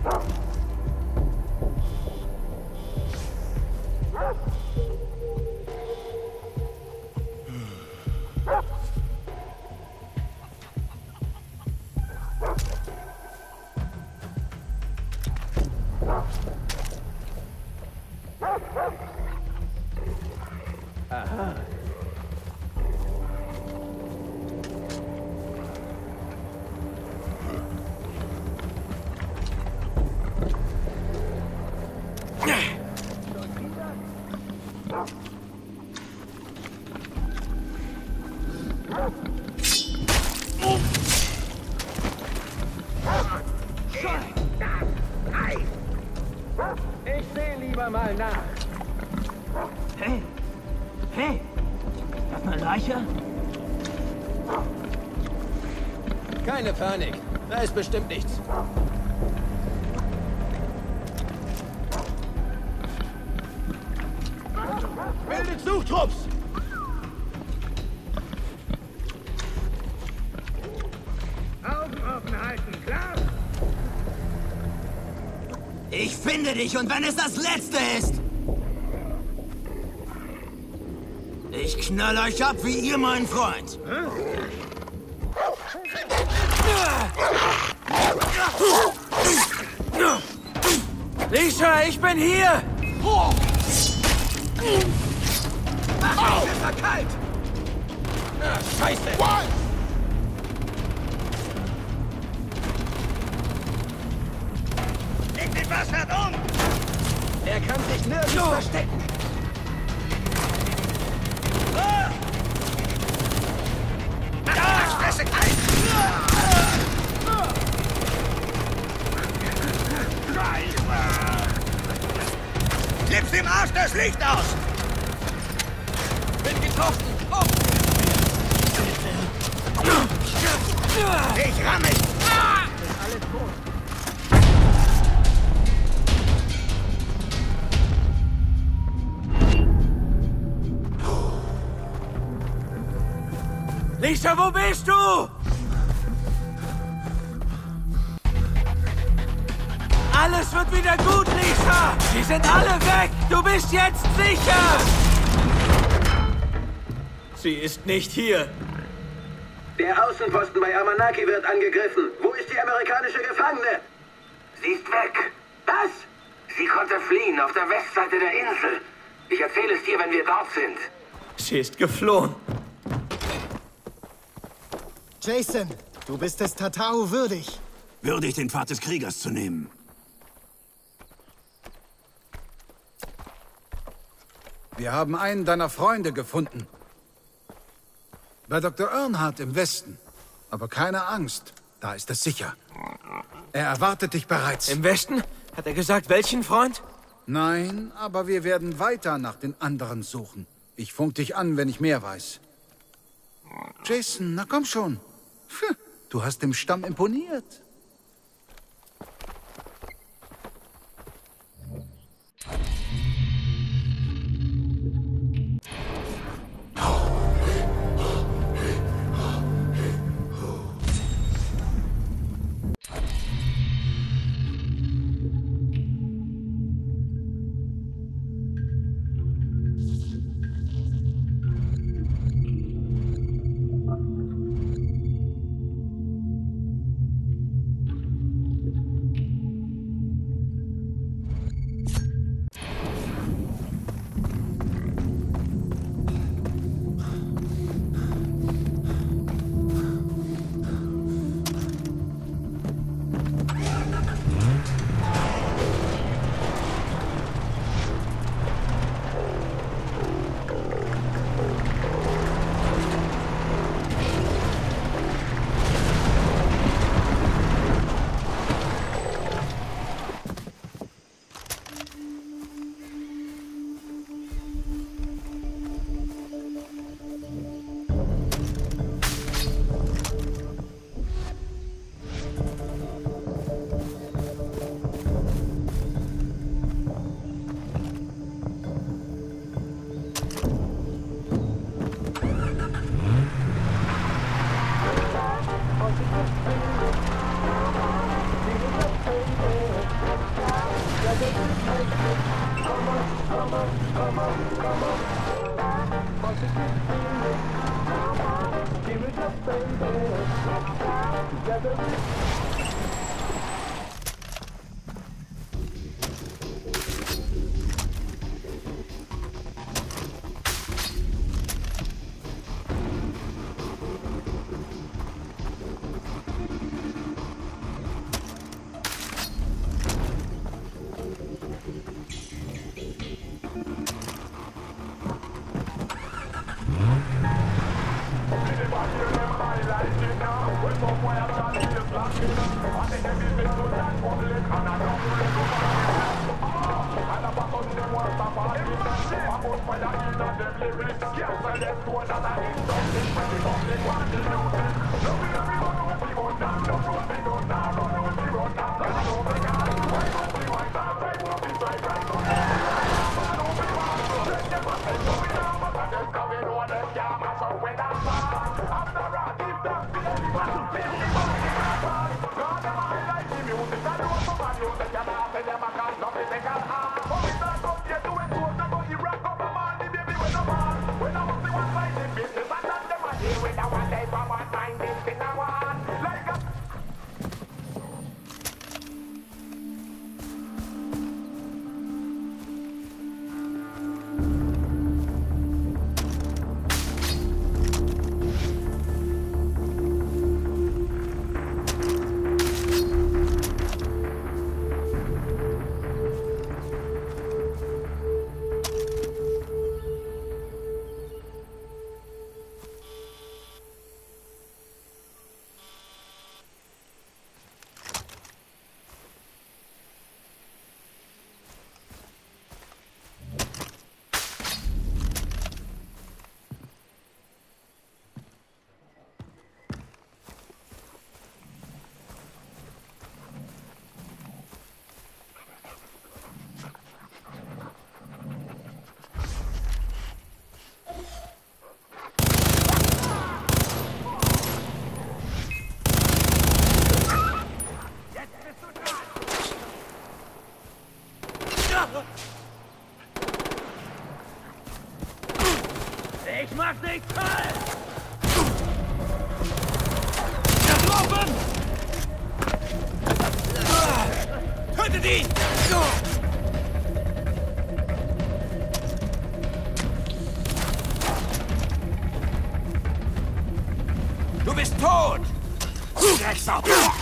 Ich sehe lieber mal nach. Hey! Hey! Das eine Leiche? Keine Panik. Da ist bestimmt nichts. Bildet Suchtrupps! Augen offen halten, klar? Ich finde dich, und wenn es das Letzte ist! Ich knall euch ab wie ihr, mein Freund! Lisa, ich bin hier! Mach mich verkalt! Scheiße! Leg den Bastard um! Er kann sich nirgends verstecken. Fresse kalt! Klipp's im Arsch das Licht aus! Bin getroffen! Oh. Ich ramm mich! Alles gut. Lisa, wo bist du? Alles wird wieder gut, Lisa! Sie sind alle weg! Du bist jetzt sicher! Sie ist nicht hier. Der Außenposten bei Amanaki wird angegriffen. Wo ist die amerikanische Gefangene? Sie ist weg. Was? Sie konnte fliehen auf der Westseite der Insel. Ich erzähle es dir, wenn wir dort sind. Sie ist geflohen. Jason, du bist es Tatao würdig. Würdig, den Pfad des Kriegers zu nehmen. Wir haben einen deiner Freunde gefunden. Bei Dr. Earnhardt im Westen. Aber keine Angst, da ist es sicher. Er erwartet dich bereits. Im Westen? Hat er gesagt, welchen Freund? Nein, aber wir werden weiter nach den anderen suchen. Ich funk dich an, wenn ich mehr weiß. Jason, na komm schon. Du hast dem Stamm imponiert. Ich mach dich kalt! Getroffen! Tötet ihn! Du bist tot! Drecksau!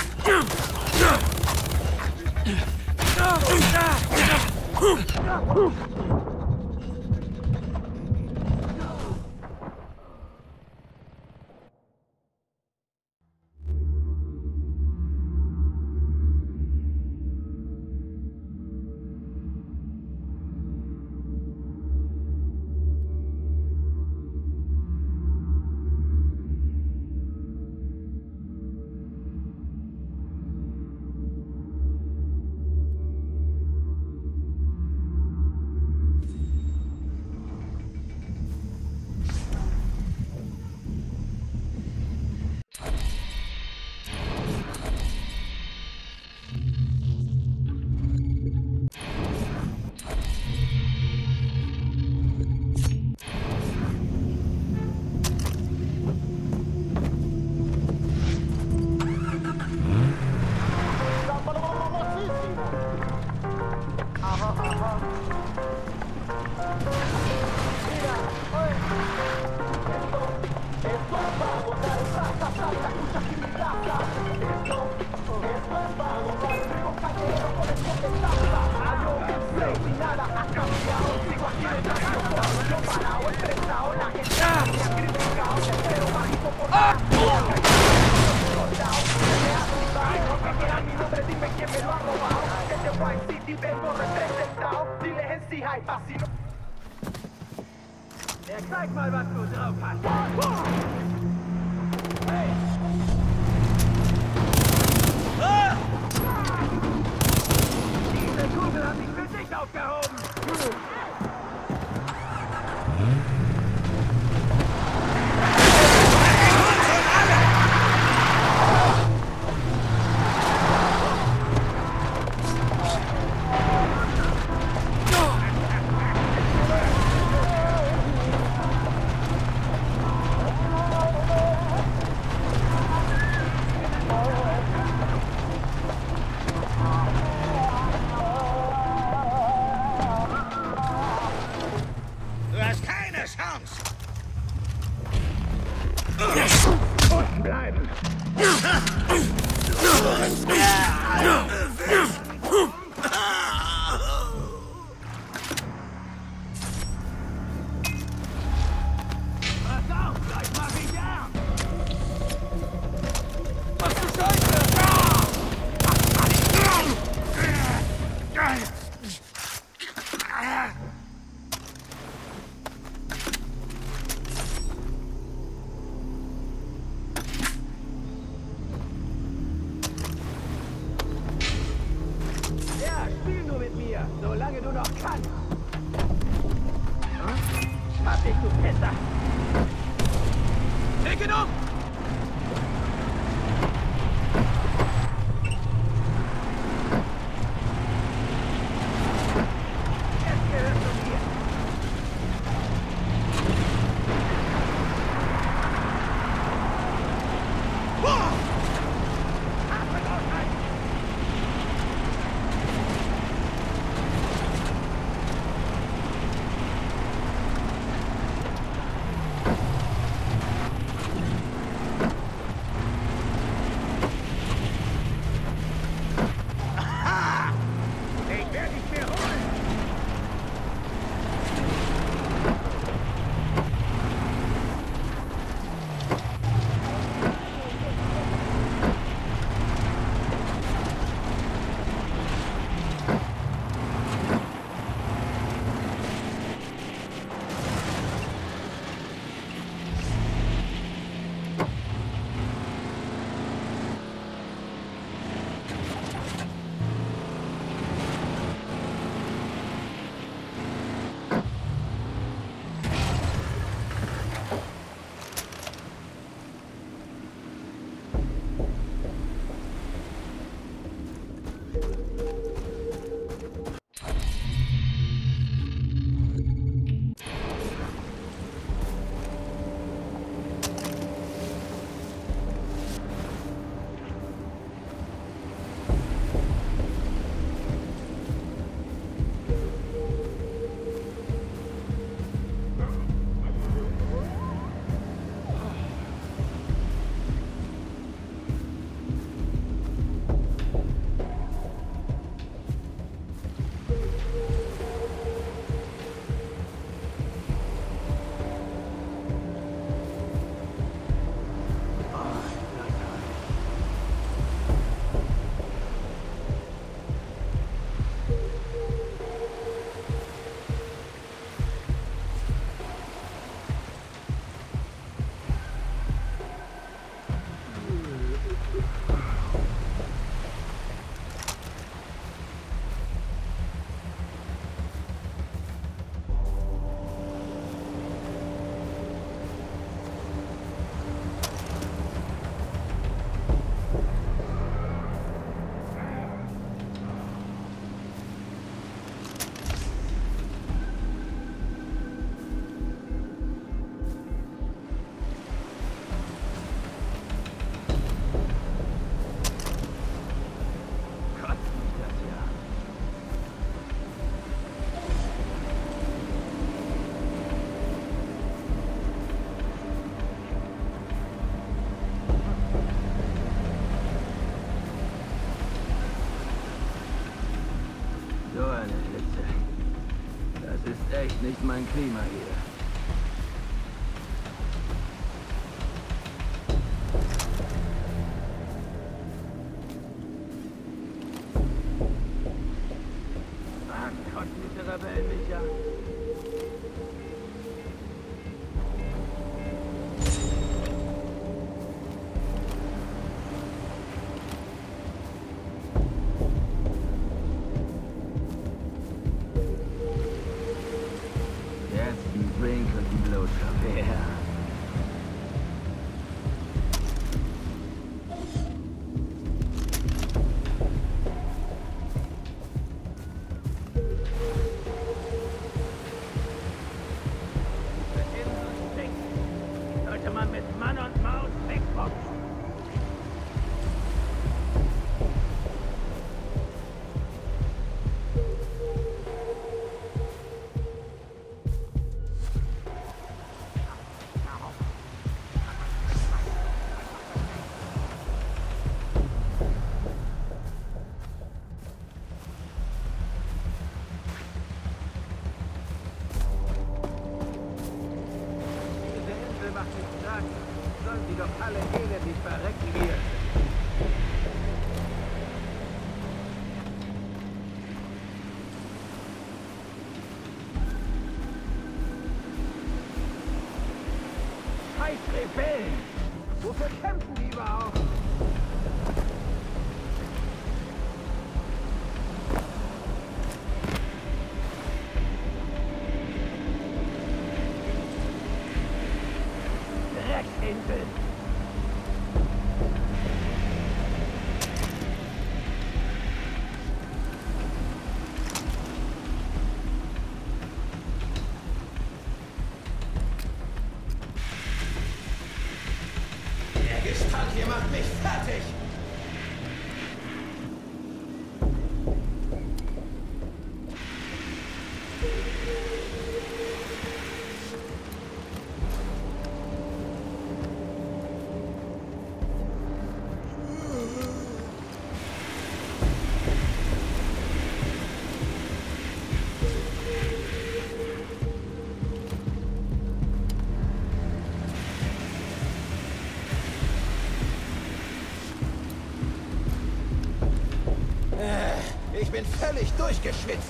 Zeig mal, was du drauf hast. Hey! Diese Kugel hat sich für dich aufgehoben. Solange du noch kannst. Hab dich, du Pisser! Leg ihn um! Jetzt gehörst du mir! Atme aushalten! So eine Hitze. Das ist echt nicht mein Klima hier. Mann, konnten diese Rebellen mich ja. Rebellen? Wofür kämpfen die überhaupt? Drecksinsel! Der Gestank hier macht mich fertig! Ich bin völlig durchgeschwitzt.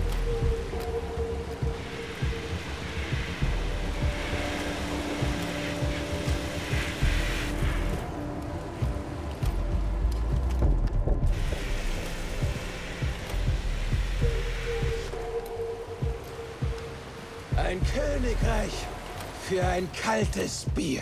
Ein Königreich für ein kaltes Bier.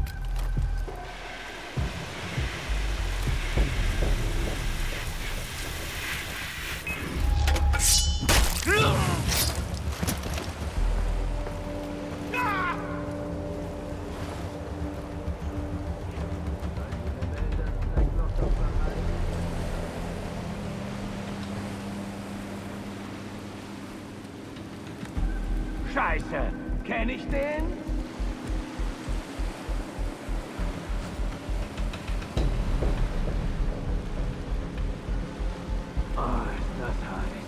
Scheiße! Kenn ich den? Oh, ist das heiß.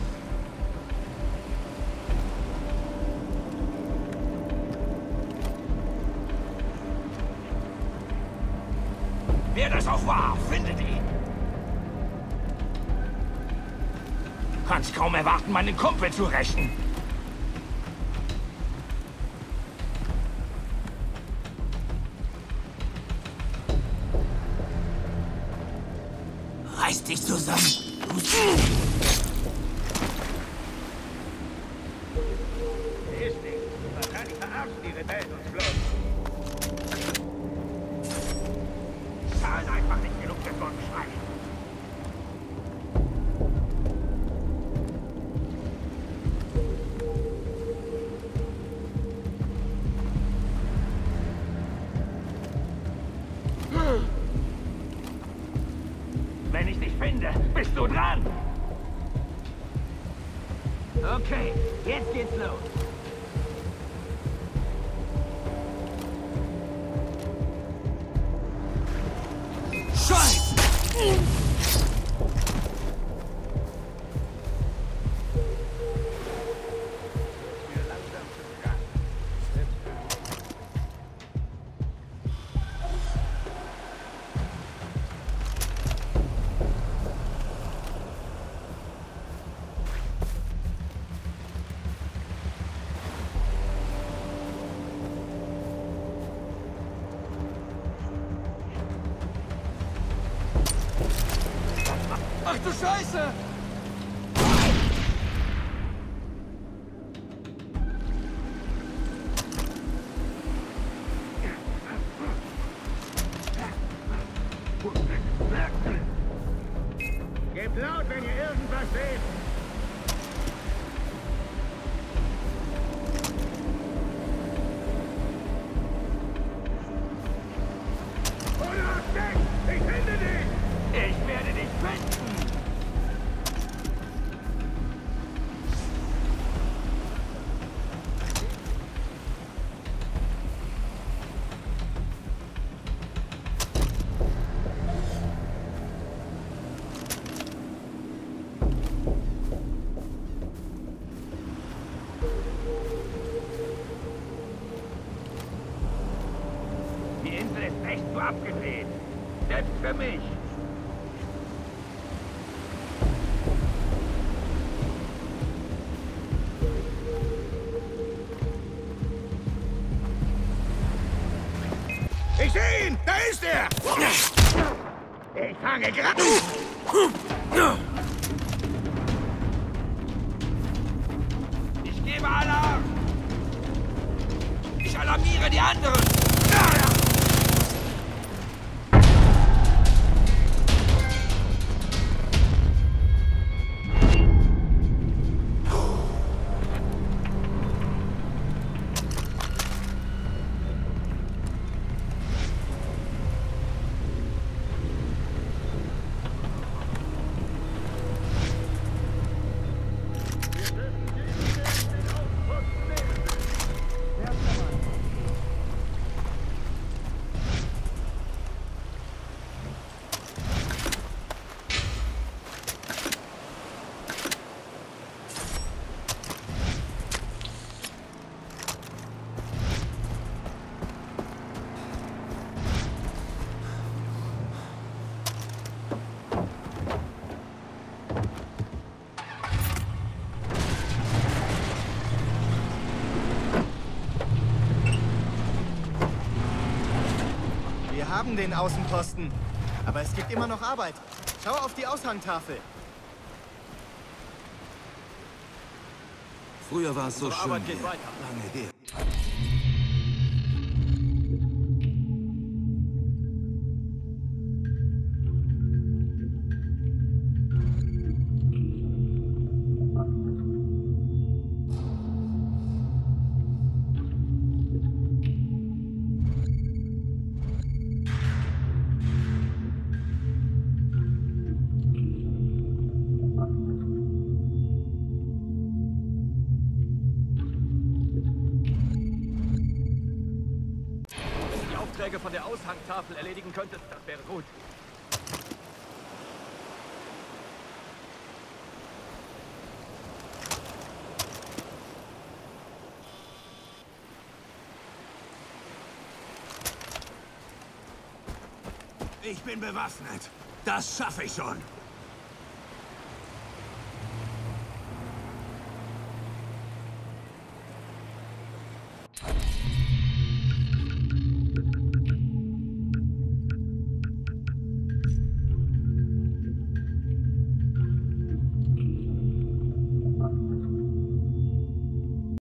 Wer das auch war, findet ihn! Kannst kaum erwarten, meinen Kumpel zu rächen. Reiß dich zusammen! Ist nicht. Wahrscheinlich verarschen die Rebellen uns bloß. Zahlen einfach nicht genug für so einen Schrein. Wenn ich dich finde, bist du dran! Okay, jetzt geht's los. Scheiße! Ach du Scheiße! Gebt laut, wenn ihr irgendwas seht. Olaf, weg! Ich finde dich! Ich werde dich finden! ist er? Ich fange gerade. Ich gebe Alarm! Ich alarmiere die anderen! Wir haben den Außenposten, aber es gibt immer noch Arbeit. Schau auf die Aushangtafel. Früher war es so Unsere schön. Arbeit geht Hier. weiter. Lange her. Die Aufträge von der Aushangtafel erledigen könntest, das wäre gut. Ich bin bewaffnet. Das schaffe ich schon.